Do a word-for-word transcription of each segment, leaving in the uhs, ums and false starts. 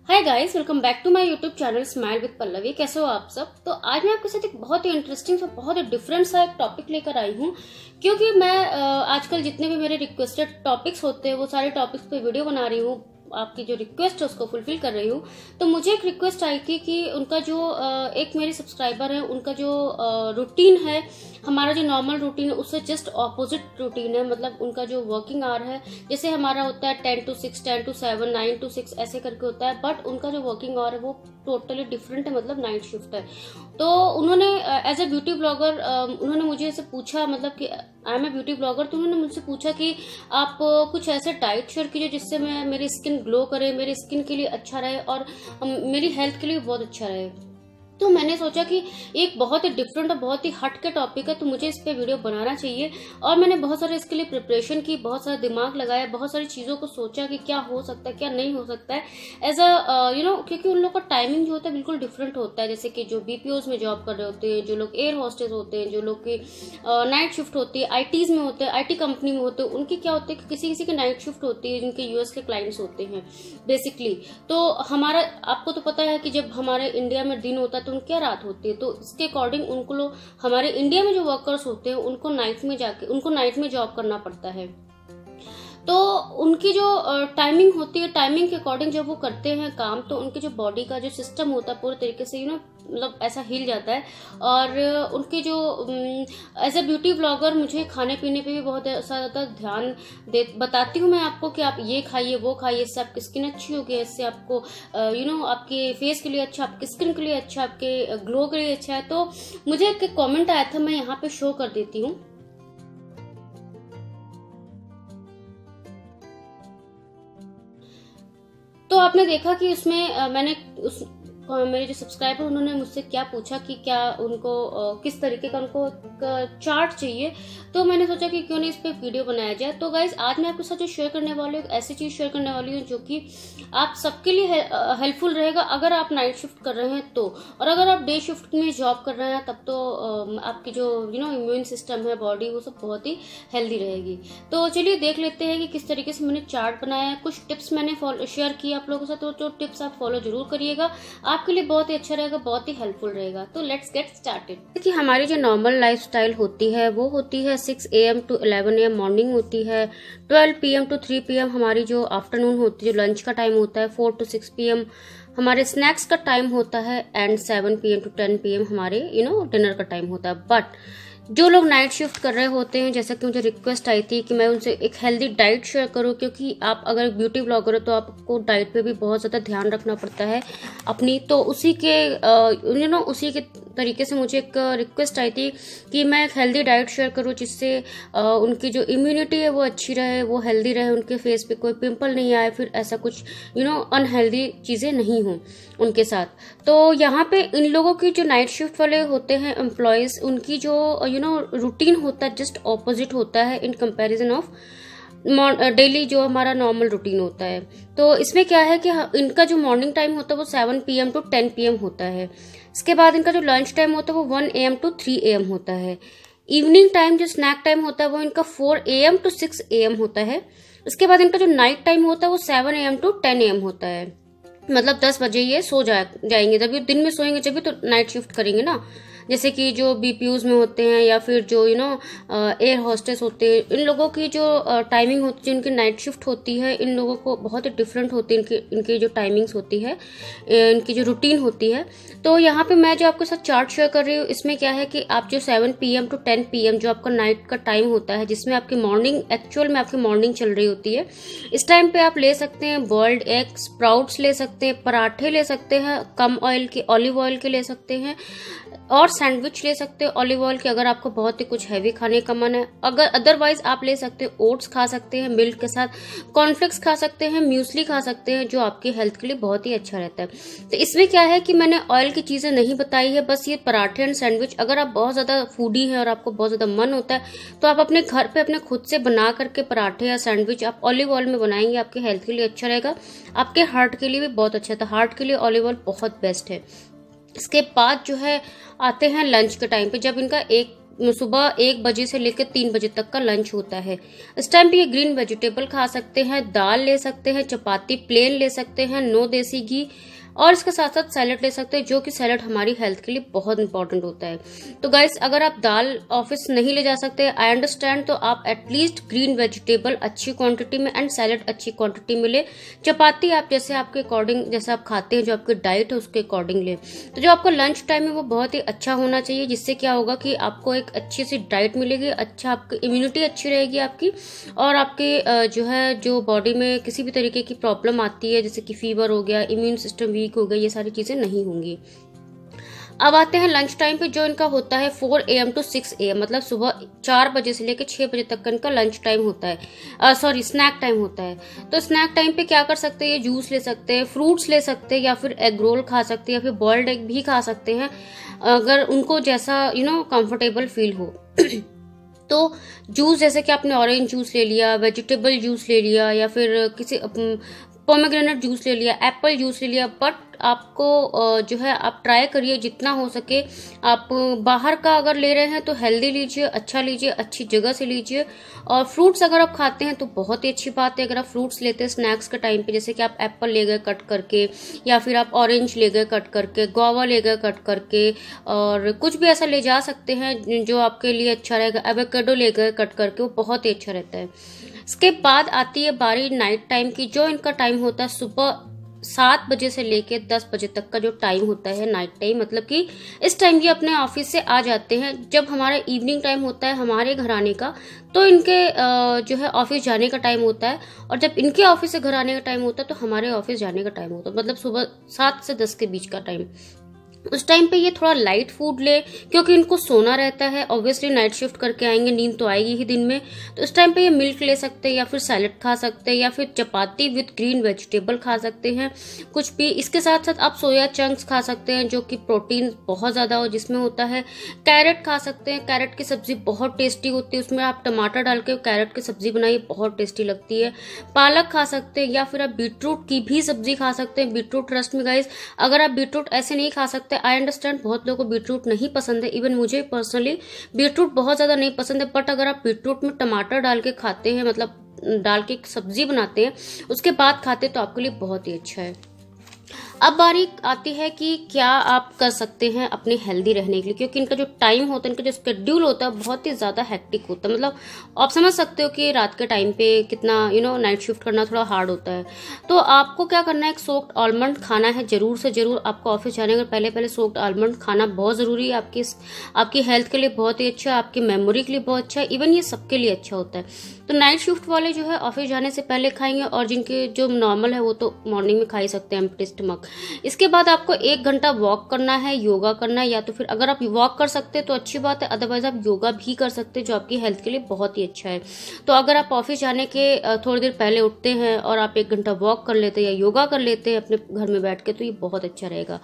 Hi guys, welcome back to my YouTube channel smile with Pallavi. कैसे हो आप सब। तो आज मैं आपके साथ एक बहुत ही इंटरेस्टिंग सा बहुत ही डिफरेंट सा एक टॉपिक लेकर आई हूँ, क्योंकि मैं आजकल जितने भी मेरे रिक्वेस्टेड टॉपिक्स होते हैं वो सारे टॉपिक्स पे वीडियो बना रही हूँ, आपकी जो रिक्वेस्ट है उसको फुलफिल कर रही हूँ। तो मुझे एक रिक्वेस्ट आई थी कि उनका जो एक मेरे सब्सक्राइबर है, उनका जो रूटीन है, हमारा जो नॉर्मल रूटीन है उससे जस्ट ऑपोजिट रूटीन है। मतलब उनका जो वर्किंग आवर है, जैसे हमारा होता है ten to six, ten to seven, nine to six ऐसे करके होता है, बट उनका जो वर्किंग आवर है वो टोटली डिफरेंट है, मतलब नाइट शिफ्ट है। तो उन्होंने एज ए ब्यूटी ब्लॉगर उन्होंने मुझे ऐसे पूछा, मतलब कि I am a beauty blogger, तो उन्होंने मुझसे पूछा कि आप कुछ ऐसे डाइट शेयर कीजिए जिससे मैं मेरी स्किन ग्लो करे, मेरी स्किन के लिए अच्छा रहे और मेरी हेल्थ के लिए बहुत अच्छा रहे। तो मैंने सोचा कि एक बहुत ही डिफरेंट और बहुत ही हट के टॉपिक है, तो मुझे इस पे वीडियो बनाना चाहिए। और मैंने बहुत सारे इसके लिए प्रिपरेशन की, बहुत सारा दिमाग लगाया, बहुत सारी चीज़ों को सोचा कि क्या हो सकता है क्या नहीं हो सकता है एज अ यू नो, क्योंकि उन लोगों का टाइमिंग जो होता है बिल्कुल डिफरेंट होता है। जैसे कि जो बीपीओज में जॉब कर रहे होते हैं, जो लोग एयर हॉस्टेस होते हैं, जो लोग की नाइट शिफ्ट होती है, आईटीज में होते हैं, आईटी कंपनी में होते हैं, उनकी क्या होती है कि किसी किसी की नाइट शिफ्ट होती है, जिनके यूएस के क्लाइंट्स होते हैं बेसिकली। तो हमारा आपको तो पता है कि जब हमारे इंडिया में दिन होता है तो उनकी क्या रात होती है, तो इसके अकॉर्डिंग उनको लोग, हमारे इंडिया में जो वर्कर्स होते हैं उनको नाइट में जाके उनको नाइट में जॉब करना पड़ता है। तो उनकी जो टाइमिंग होती है, टाइमिंग के अकॉर्डिंग जब वो करते हैं काम, तो उनके जो बॉडी का जो सिस्टम होता है पूरे तरीके से यू नो मतलब ऐसा हिल जाता है। और उनके जो एज ए ब्यूटी ब्लॉगर मुझे खाने पीने पे भी बहुत ज़्यादा ध्यान दे बताती हूँ मैं आपको कि आप ये खाइए वो खाइए, इससे आपकी स्किन अच्छी होगी, इससे आपको यू नो आपके फेस के लिए अच्छा, आपकी स्किन के लिए अच्छा, आपके ग्लो के लिए अच्छा है। तो मुझे एक कॉमेंट आया था, मैं यहाँ पे शो कर देती हूँ। तो आपने देखा कि उसमें मैंने उस मेरे जो सब्सक्राइबर उन्होंने मुझसे क्या पूछा कि क्या उनको किस तरीके का उनको चार्ट चाहिए। तो मैंने सोचा कि क्यों नहीं इस पे वीडियो बनाया जाए। तो गाइज आज मैं आपके साथ जो शेयर करने वाली हूँ, ऐसी चीज शेयर करने वाली हूँ जो कि आप सबके लिए हेल्पफुल रहेगा अगर आप नाइट शिफ्ट कर रहे हैं तो, और अगर आप डे शिफ्ट में जॉब कर रहे हैं तब तो आपकी जो यू नो इम्यून सिस्टम है, बॉडी, वो सब बहुत ही हेल्दी रहेगी। तो चलिए देख लेते हैं कि किस तरीके से मैंने चार्ट बनाया है। कुछ टिप्स मैंने शेयर किया आप लोगों के साथ, तो जो टिप्स आप फॉलो जरूर करिएगा, आपके लिए बहुत ही अच्छा रहेगा, बहुत ही हेल्पफुल रहेगा। तो लेट्स गेट स्टार्टेड। देखिए हमारी जो नॉर्मल लाइफस्टाइल होती है वो होती है six A M to eleven A M morning होती है, twelve P M to three P M हमारी जो आफ्टरनून होती है, जो लंच का टाइम होता है, four to six P M हमारे स्नैक्स का टाइम होता है, and seven P M to ten P M हमारे यू नो डिनर का टाइम होता है। बट जो लोग नाइट शिफ्ट कर रहे होते हैं, जैसा कि मुझे रिक्वेस्ट आई थी कि मैं उनसे एक हेल्दी डाइट शेयर करूं, क्योंकि आप अगर ब्यूटी ब्लॉगर हो तो आपको डाइट पे भी बहुत ज़्यादा ध्यान रखना पड़ता है अपनी। तो उसी के यू नो उसी के तरीके से मुझे एक रिक्वेस्ट आई थी कि मैं एक हेल्दी डाइट शेयर करूं जिससे उनकी जो इम्यूनिटी है वो अच्छी रहे, वो हेल्दी रहे, उनके फेस पे कोई पिंपल नहीं आए, फिर ऐसा कुछ यू नो अनहेल्दी चीज़ें नहीं हों उनके साथ। तो यहाँ पे इन लोगों की जो नाइट शिफ्ट वाले होते हैं एम्प्लॉयज़, उनकी जो यू नो रूटीन होता है जस्ट ऑपोजिट होता है इन कंपैरिजन ऑफ डेली जो हमारा नॉर्मल रूटीन होता है। तो इसमें क्या है कि इनका जो मॉर्निंग टाइम होता है वो seven P M to ten P M होता है। इसके बाद इनका जो लंच टाइम होता है वो one A M to three A M होता है। इवनिंग टाइम जो स्नैक टाइम होता है वो इनका four A M to six A M होता है। इसके बाद इनका जो नाइट टाइम होता है वो seven A M to ten A M होता है। मतलब दस बजे ये सो जा जाएंगे, जब ये दिन में सोएंगे जब भी तो नाइट शिफ्ट करेंगे ना। जैसे कि जो बीपीयूज में होते हैं या फिर जो यू नो एयर हॉस्टेस होते हैं, इन लोगों की जो टाइमिंग होती है, इनकी नाइट शिफ्ट होती है, इन लोगों को बहुत ही डिफरेंट होती है, इनकी इनकी जो टाइमिंग्स होती है, इनकी जो रूटीन होती है। तो यहाँ पे मैं जो आपके साथ चार्ट शेयर कर रही हूँ, इसमें क्या है कि आप जो seven P M to ten P M जो आपका नाइट का टाइम होता है, जिसमें आपकी मॉर्निंग एक्चुअल में आपकी मॉर्निंग चल रही होती है, इस टाइम पे आप ले सकते हैं बॉइल्ड एग, स्प्राउट्स ले सकते हैं, पराठे ले सकते हैं, कम ऑयल के, ऑलिव ऑयल के ले सकते हैं, और सैंडविच ले सकते हो ऑलिव ऑयल के अगर आपको बहुत ही कुछ हैवी खाने का मन है। अगर अदरवाइज आप ले सकते हो ओट्स खा सकते हैं मिल्क के साथ, कॉर्नफ्लेक्स खा सकते हैं, म्यूसली खा सकते हैं, जो आपकी हेल्थ के लिए बहुत ही अच्छा रहता है। तो इसमें क्या है कि मैंने ऑयल की चीजें नहीं बताई है, बस ये पराठे एंड सैंडविच। अगर आप बहुत ज्यादा फूडी है और आपको बहुत ज्यादा मन होता है तो आप अपने घर पे अपने खुद से बना करके पराठे या सैंडविच आप ऑलिव ऑयल में बनाएंगे, आपके हेल्थ के लिए अच्छा रहेगा, आपके हार्ट के लिए भी बहुत अच्छा है। हार्ट के लिए ऑलिव ऑयल बहुत बेस्ट है। इसके बाद जो है आते हैं लंच के टाइम पे, जब इनका एक सुबह एक बजे से लेकर तीन बजे तक का लंच होता है। इस टाइम पे ये ग्रीन वेजिटेबल खा सकते हैं, दाल ले सकते हैं, चपाती प्लेन ले सकते हैं, नो देसी घी, और इसके साथ साथ सैलड ले सकते हैं, जो कि सैलड हमारी हेल्थ के लिए बहुत इंपॉर्टेंट होता है। तो गाइस, अगर आप दाल ऑफिस नहीं ले जा सकते, आई अंडरस्टैंड, तो आप एटलीस्ट ग्रीन वेजिटेबल अच्छी क्वांटिटी में एंड सैलड अच्छी क्वांटिटी में ले। चपाती आप जैसे आपके अकॉर्डिंग, जैसे आप खाते हैं, जो आपकी डाइट है उसके अकॉर्डिंग ले। तो जो आपका लंच टाइम है वो बहुत ही अच्छा होना चाहिए, जिससे क्या होगा कि आपको एक अच्छी सी डाइट मिलेगी, अच्छा आपकी इम्यूनिटी अच्छी रहेगी आपकी, और आपके जो है जो बॉडी में किसी भी तरीके की प्रॉब्लम आती है, जैसे कि फीवर हो गया, इम्यून सिस्टम वीक हो गया, ये सारी चीजें नहीं होंगी। अब आते हैं लंच टाइम पे, जो इनका होता है four A M to six A M, मतलब सुबह चार बजे से लेकर छह बजे तक का इनका लंच टाइम होता है, सॉरी स्नैक टाइम होता है। तो स्नैक टाइम पे क्या कर सकते हैं, ये जूस ले सकते हैं, फ्रूट्स ले सकते हैं, या फिर एग रोल खा सकते हैं, या फिर बॉइल्ड एग भी खा सकते हैं, अगर उनको जैसा यू नो कंफर्टेबल फील हो। तो जूस, जैसे कि आपने ऑरेंज जूस ले लिया, वेजिटेबल जूस ले लिया, या फिर किसी पोमेग्रेनेट जूस ले लिया, एप्पल जूस ले लिया, बट आपको जो है आप ट्राई करिए जितना हो सके, आप बाहर का अगर ले रहे हैं तो हेल्दी लीजिए, अच्छा लीजिए, अच्छी जगह से लीजिए। और फ्रूट्स अगर आप खाते हैं तो बहुत ही अच्छी बात है, अगर आप फ्रूट्स लेते हैं स्नैक्स के टाइम पे, जैसे कि आप एप्पल ले गए कट करके, या फिर आप ऑरेंज ले गए कट करके, गुआवा ले गए कट करके, और कुछ भी ऐसा ले जा सकते हैं जो आपके लिए अच्छा रहेगा। एवोकाडो ले गए कट करके, वो बहुत ही अच्छा रहता है। इसके बाद आती है बारी नाइट टाइम की, जो इनका टाइम होता है सुबह सात बजे से लेके दस बजे तक का जो टाइम होता है नाइट टाइम, मतलब कि इस टाइम ये अपने ऑफिस से आ जाते हैं। जब हमारा इवनिंग टाइम होता है हमारे घर आने का, तो इनके जो है ऑफिस जाने का टाइम होता है, और जब इनके ऑफिस से घर आने का टाइम होता है तो हमारे ऑफिस जाने का टाइम होता है, मतलब सुबह सात से दस के बीच का टाइम। उस टाइम पे ये थोड़ा लाइट फूड ले, क्योंकि इनको सोना रहता है, ऑब्वियसली नाइट शिफ्ट करके आएंगे, नींद तो आएगी ही दिन में। तो इस टाइम पे ये मिल्क ले सकते हैं, या फिर सैलेड खा सकते हैं, या फिर चपाती विद ग्रीन वेजिटेबल खा सकते हैं, कुछ भी। इसके साथ साथ आप सोया चंक्स खा सकते हैं, जो कि प्रोटीन बहुत ज्यादा हो जिसमें होता है। कैरेट खा सकते हैं, कैरेट की सब्जी बहुत टेस्टी होती है, उसमें आप टमाटर डाल के कैरेट की सब्जी बनाइए, बहुत टेस्टी लगती है। पालक खा सकते हैं, या फिर आप बीटरूट की भी सब्जी खा सकते हैं, बीटरूट रस में। गाइस, अगर आप बीटरूट ऐसे नहीं खा सकते, आई अंडरस्टैंड, बहुत लोगों को बीटरूट नहीं पसंद है, इवन मुझे पर्सनली बीटरूट बहुत ज्यादा नहीं पसंद है, बट अगर आप बीटरूट में टमाटर डाल के खाते हैं, मतलब डाल के सब्जी बनाते हैं, उसके बाद खाते हैं, तो आपके लिए बहुत ही अच्छा है। अब बारी आती है कि क्या आप कर सकते हैं अपने हेल्दी रहने के लिए, क्योंकि इनका जो टाइम होता है, इनका जो शेड्यूल होता है बहुत ही ज्यादा हेक्टिक होता है। मतलब आप समझ सकते हो कि रात के टाइम पे कितना यू नो नाइट शिफ्ट करना थोड़ा हार्ड होता है। तो आपको क्या करना है, एक सोक्ड आलमंड खाना है जरूर से जरूर। आपको ऑफिस जाने के पहले पहले सोक्ड आलमंड खाना बहुत जरूरी है, आपकी आपकी हेल्थ के लिए बहुत ही अच्छा है, आपकी मेमोरी के लिए बहुत अच्छा है, इवन ये सबके लिए अच्छा होता है। तो नाइट शिफ्ट वाले जो है ऑफिस जाने से पहले खाएंगे, और जिनके जो नॉर्मल है वो तो मॉर्निंग में खा ही सकते हैं एम्प्टी स्टमक। इसके बाद आपको एक घंटा वॉक करना है, योगा करना है, या तो फिर अगर आप वॉक कर सकते हैं तो अच्छी बात है, अदरवाइज आप योगा भी कर सकते हैं, जो आपकी हेल्थ के लिए बहुत ही अच्छा है। तो अगर आप ऑफिस जाने के थोड़ी देर पहले उठते हैं और आप एक घंटा वॉक कर लेते हैं या योगा कर लेते हैं अपने घर में बैठ के, तो ये बहुत अच्छा रहेगा।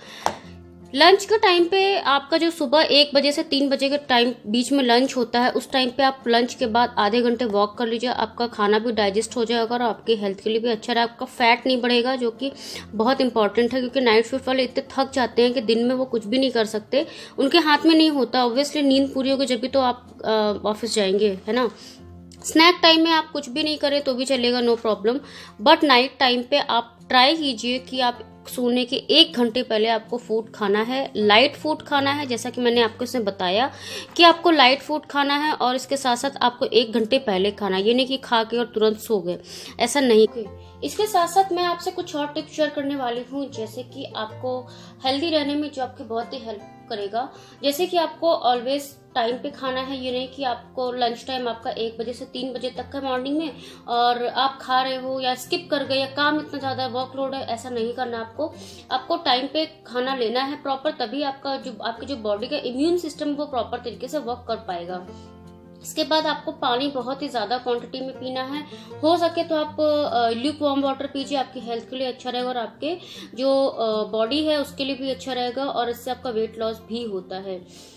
लंच का टाइम पे आपका जो सुबह एक बजे से तीन बजे के टाइम बीच में लंच होता है, उस टाइम पे आप लंच के बाद आधे घंटे वॉक कर लीजिए, आपका खाना भी डाइजेस्ट हो जाएगा और आपकी हेल्थ के लिए भी अच्छा रहेगा, आपका फैट नहीं बढ़ेगा, जो कि बहुत इंपॉर्टेंट है। क्योंकि नाइट शिफ्ट वाले इतने थक जाते हैं कि दिन में वो कुछ भी नहीं कर सकते, उनके हाथ में नहीं होता। ऑब्वियसली नींद पूरी होगी जब भी तो आप ऑफिस जाएंगे, है ना। स्नैक टाइम में आप कुछ भी नहीं करें तो भी चलेगा, no problem, but night time पे आप ट्राई कीजिए कि आप सोने के एक घंटे पहले आपको फूड खाना है, लाइट फूड खाना है, जैसा कि मैंने आपको इसमें बताया कि आपको लाइट फूड खाना है, और इसके साथ साथ आपको एक घंटे पहले खाना है, ये नहीं कि खा के और तुरंत सो गए, ऐसा नहीं। इसके साथ साथ मैं आपसे कुछ और टिप्स शेयर करने वाली हूँ, जैसे कि आपको हेल्दी रहने में जो आपकी बहुत ही हेल्प करेगा। जैसे कि आपको ऑलवेज टाइम पे खाना है, ये नहीं कि आपको लंच टाइम आपका एक बजे से तीन बजे तक का मॉर्निंग में और आप खा रहे हो या स्किप कर गए या काम इतना ज्यादा वर्कलोड है, ऐसा नहीं करना। आपको आपको टाइम पे खाना लेना है प्रॉपर, तभी आपका जो आपकी जो बॉडी का इम्यून सिस्टम वो प्रॉपर तरीके से वर्क कर पाएगा। इसके बाद आपको पानी बहुत ही ज्यादा क्वांटिटी में पीना है, हो सके तो आप ल्यूक वार्म वाटर पीजिए, आपकी हेल्थ के लिए अच्छा रहेगा और आपके जो बॉडी है उसके लिए भी अच्छा रहेगा, और इससे आपका वेट लॉस भी होता है।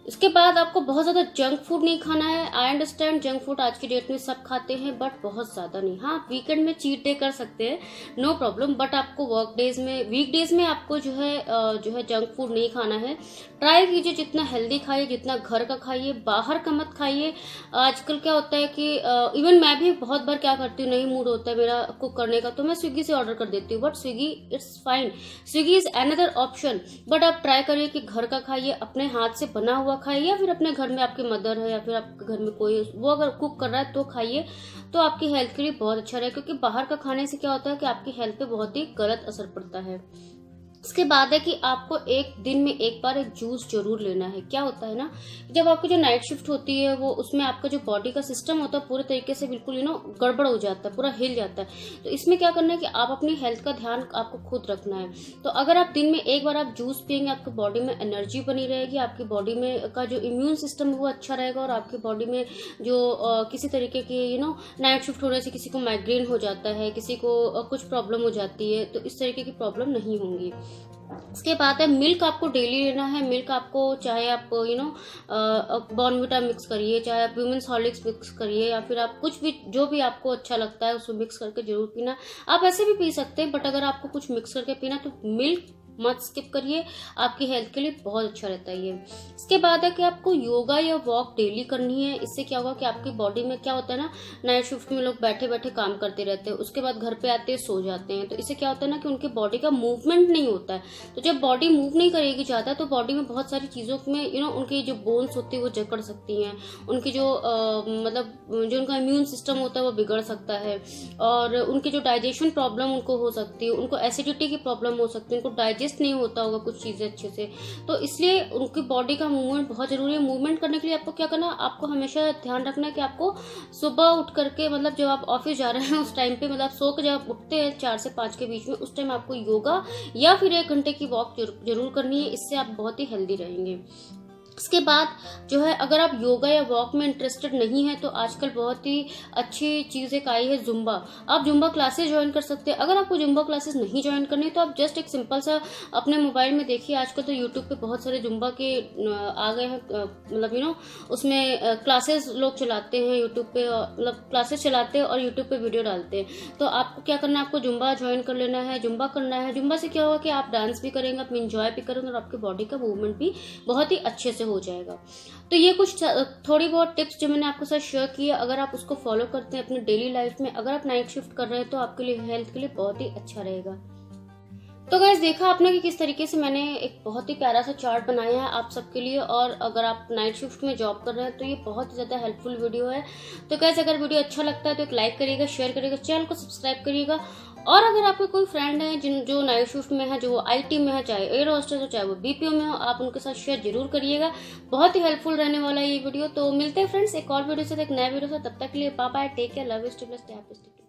इसके बाद आपको बहुत ज्यादा जंक फूड नहीं खाना है। आई अंडरस्टैंड जंक फूड आज की डेट में सब खाते हैं, बट बहुत ज्यादा नहीं। हाँ, वीकेंड में चीट डे कर सकते हैं, नो प्रॉब्लम, बट आपको वर्क डेज में, वीक डेज में आपको जो है जो है जंक फूड नहीं खाना है। ट्राई कीजिए जितना हेल्दी खाइए, जितना घर का खाइए, बाहर का मत खाइए। आजकल क्या होता है कि इवन मैं भी बहुत बार क्या करती हूँ, नहीं मूड होता है मेरा कुक करने का तो मैं स्विगी से ऑर्डर कर देती हूँ, but Swiggy it's fine, Swiggy is another option. But आप ट्राई करिए कि घर का खाइए, अपने हाथ से बना हुआ खाइए, या फिर अपने घर में आपकी मदर है या फिर आपके घर में कोई वो अगर कुक कर रहा है तो खाइए, तो आपकी हेल्थ के लिए बहुत अच्छा रहेगा। क्योंकि बाहर का खाने से क्या होता है कि आपकी हेल्थ पे बहुत ही गलत असर पड़ता है। इसके बाद है कि आपको एक दिन में एक बार एक जूस जरूर लेना है। क्या होता है ना, जब आपकी जो नाइट शिफ्ट होती है वो उसमें आपका जो बॉडी का सिस्टम होता है पूरे तरीके से बिल्कुल यू नो गड़बड़ हो जाता है, पूरा हिल जाता है। तो इसमें क्या करना है कि आप अपनी हेल्थ का ध्यान आपको खुद रखना है। तो अगर आप दिन में एक बार आप जूस पियेंगे, आपकी बॉडी में एनर्जी बनी रहेगी, आपकी बॉडी में का जो इम्यून सिस्टम है वो अच्छा रहेगा, और आपकी बॉडी में जो आ, किसी तरीके की यू नो नाइट शिफ्ट होने से किसी को माइग्रेन हो जाता है, किसी को आ, कुछ प्रॉब्लम हो जाती है, तो इस तरीके की प्रॉब्लम नहीं होंगी। इसके बाद है मिल्क आपको डेली लेना है। मिल्क आपको चाहे आप यू नो बॉर्नविटा मिक्स करिए, चाहे आप वुमेन्स हॉर्लिक्स मिक्स करिए, या फिर आप कुछ भी जो भी आपको अच्छा लगता है उसको मिक्स करके जरूर पीना। आप ऐसे भी पी सकते हैं, बट अगर आपको कुछ मिक्स करके पीना तो मिल्क मत स्किप करिए, आपकी हेल्थ के लिए बहुत अच्छा रहता है ये। इसके बाद है कि आपको योगा या वॉक डेली करनी है। इससे क्या होगा कि आपकी बॉडी में क्या होता है ना, नाइट शिफ्ट में लोग बैठे बैठे काम करते रहते हैं, उसके बाद घर पे आते हैं सो जाते हैं, तो इससे क्या होता है ना कि उनकी बॉडी का मूवमेंट नहीं होता है। तो जब बॉडी मूव नहीं करेगी ज्यादा तो बॉडी में बहुत सारी चीजों में यू नो उनकी जो बोन्स होती है वो जकड़ सकती हैं, उनकी जो आ, मतलब जो उनका इम्यून सिस्टम होता है वो बिगड़ सकता है, और उनकी जो डाइजेशन प्रॉब्लम उनको हो सकती है, उनको एसिडिटी की प्रॉब्लम हो सकती है, उनको डाइजेस्ट नहीं होता होगा कुछ चीजें अच्छे से। तो इसलिए उनकी बॉडी का मूवमेंट बहुत जरूरी है। मूवमेंट करने के लिए आपको क्या करना है, आपको हमेशा ध्यान रखना है कि आपको सुबह उठ करके, मतलब जब आप ऑफिस जा रहे हैं उस टाइम पे, मतलब सो के जब आप उठते हैं चार से पांच के बीच में, उस टाइम आपको योगा या फिर एक घंटे की वॉक जरूर करनी है। इससे आप बहुत ही हेल्दी रहेंगे। इसके बाद जो है, अगर आप योगा या वॉक में इंटरेस्टेड नहीं है तो आजकल बहुत ही अच्छी चीज एक आई है जुम्बा। आप जुम्बा क्लासेस ज्वाइन कर सकते हैं। अगर आपको जुम्बा क्लासेस नहीं ज्वाइन करनी तो आप जस्ट एक सिंपल सा अपने मोबाइल में देखिए, आजकल तो यूट्यूब पे बहुत सारे जुम्बा के आ गए हैं, मतलब यू नो उसमें क्लासेस लोग चलाते हैं यूट्यूब पे, मतलब क्लासेस चलाते हैं और यूट्यूब पे वीडियो डालते हैं। तो आपको क्या करना है, आपको जुम्बा ज्वाइन कर लेना है, जुम्बा करना है। जुम्बा से क्या होगा कि आप डांस भी करेंगे, आप इंजॉय भी करेंगे, और आपकी बॉडी का मूवमेंट भी बहुत ही अच्छे से हो जाएगा। तो ये कुछ थोड़ी बहुत टिप्स जो मैंने आपके साथ शेयर की है, अगर आप उसको फॉलो करते हैं अपनी डेली लाइफ में, अगर आप नाइट शिफ्ट कर रहे हैं तो आपके लिए हेल्थ के लिए बहुत ही अच्छा रहेगा। तो गाइस, देखा आपने कि किस तरीके से मैंने एक बहुत ही प्यारा सा चार्ट बनाया है आप सबके लिए, और अगर आप नाइट शिफ्ट में जॉब कर रहे हैं तो ये बहुत ही ज्यादा हेल्पफुल वीडियो है। तो गाइस, अगर वीडियो अच्छा लगता है तो एक लाइक करिएगा, शेयर करिएगा, चैनल को सब्सक्राइब करिएगा। और अगर आपके कोई फ्रेंड है जिन जो नाइट शिफ्ट में है, जो वो आईटी में है, चाहे एयर होस्टेस हो, चाहे वो बीपीओ में हो, आप उनके साथ शेयर जरूर करिएगा। बहुत ही हेल्पफुल रहने वाला है ये वीडियो। तो मिलते हैं फ्रेंड्स एक और वीडियो से, एक नया वीडियो से। तब तक के लिए bye bye, take care, love you, stay blessed, stay happy.